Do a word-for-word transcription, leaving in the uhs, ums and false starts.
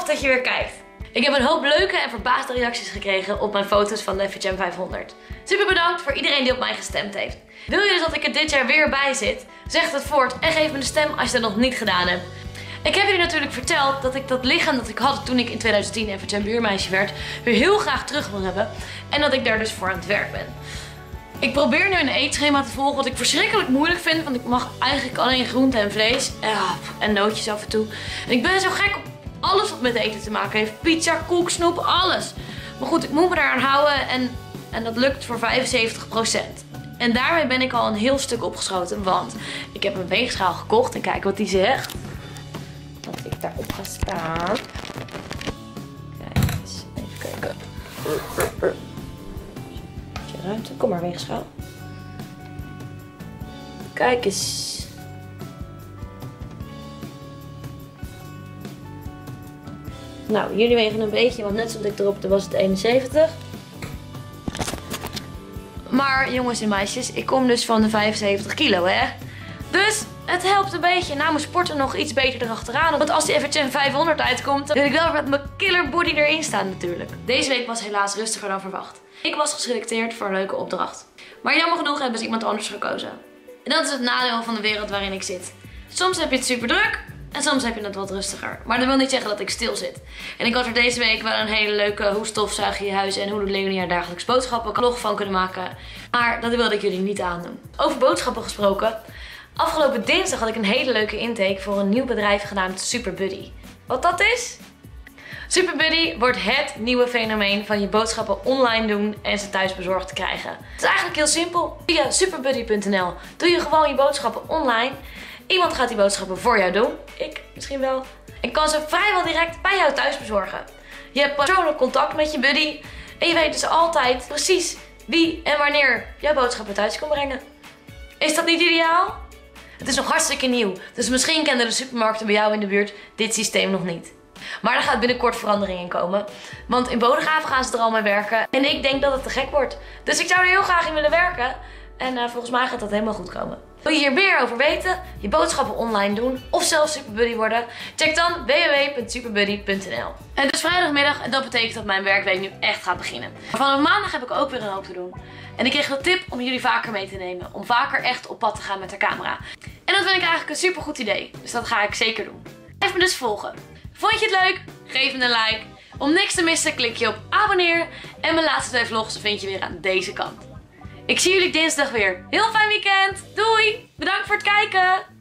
dat je weer kijkt. Ik heb een hoop leuke en verbaasde reacties gekregen op mijn foto's van de F H M vijfhonderd. Super bedankt voor iedereen die op mij gestemd heeft. Wil je dus dat ik er dit jaar weer bij zit? Zeg het voort en geef me de stem als je dat nog niet gedaan hebt. Ik heb jullie natuurlijk verteld dat ik dat lichaam dat ik had toen ik in tweeduizend tien F H M buurmeisje werd, weer heel graag terug wil hebben. En dat ik daar dus voor aan het werk ben. Ik probeer nu een eetschema te volgen wat ik verschrikkelijk moeilijk vind. Want ik mag eigenlijk alleen groente en vlees. Ja, en nootjes af en toe. En ik ben zo gek op alles wat met eten te maken heeft. Pizza, koek, snoep, alles. Maar goed, ik moet me daaraan houden. En, en dat lukt voor vijfenzeventig procent. En daarmee ben ik al een heel stuk opgeschoten. Want ik heb een weegschaal gekocht. En kijk wat die zegt. Dat ik daarop ga staan. Kijk eens. Even kijken. Ruimte. Kom maar, weegschaal. Kijk eens. Nou, jullie wegen een beetje, want net stond ik erop, toen was het eenenzeventig. Maar jongens en meisjes, ik kom dus van de vijfenzeventig kilo, hè. Dus het helpt een beetje na mijn sporten nog iets beter erachteraan. Want als die F H M vijfhonderd uitkomt, dan wil ik wel met mijn killer body erin staan natuurlijk. Deze week was helaas rustiger dan verwacht. Ik was geselecteerd voor een leuke opdracht. Maar jammer genoeg hebben ze iemand anders gekozen. En dat is het nadeel van de wereld waarin ik zit. Soms heb je het super druk en soms heb je het wat rustiger. Maar dat wil niet zeggen dat ik stil zit. En ik had er deze week wel een hele leuke hoe stofzuig je je huis en hoe doet Leonie haar dagelijks boodschappen vlog van kunnen maken. Maar dat wilde ik jullie niet aandoen. Over boodschappen gesproken. Afgelopen dinsdag had ik een hele leuke intake voor een nieuw bedrijf genaamd Superbuddy. Wat dat is? Superbuddy wordt het nieuwe fenomeen van je boodschappen online doen en ze thuis bezorgd te krijgen. Het is eigenlijk heel simpel. Via superbuddy punt n l doe je gewoon je boodschappen online. Iemand gaat die boodschappen voor jou doen. Ik misschien wel. En kan ze vrijwel direct bij jou thuis bezorgen. Je hebt persoonlijk contact met je buddy. En je weet dus altijd precies wie en wanneer jouw boodschappen thuis kan brengen. Is dat niet ideaal? Het is nog hartstikke nieuw. Dus misschien kennen de supermarkten bij jou in de buurt dit systeem nog niet. Maar er gaat binnenkort verandering in komen. Want in Bodegraven gaan ze er al mee werken. En ik denk dat het te gek wordt. Dus ik zou er heel graag in willen werken. En uh, volgens mij gaat dat helemaal goed komen. Wil je hier meer over weten? Je boodschappen online doen? Of zelfs Superbuddy worden? Check dan w w w punt superbuddy punt n l. Het is vrijdagmiddag en dat betekent dat mijn werkweek nu echt gaat beginnen. Maar vanaf maandag heb ik ook weer een hoop te doen. En ik kreeg de tip om jullie vaker mee te nemen. Om vaker echt op pad te gaan met de camera. En dat vind ik eigenlijk een super goed idee. Dus dat ga ik zeker doen. Blijf me dus volgen. Vond je het leuk? Geef me een like. Om niks te missen klik je op abonneer. En mijn laatste twee vlogs vind je weer aan deze kant. Ik zie jullie dinsdag weer. Heel fijn weekend. Doei! Bedankt voor het kijken.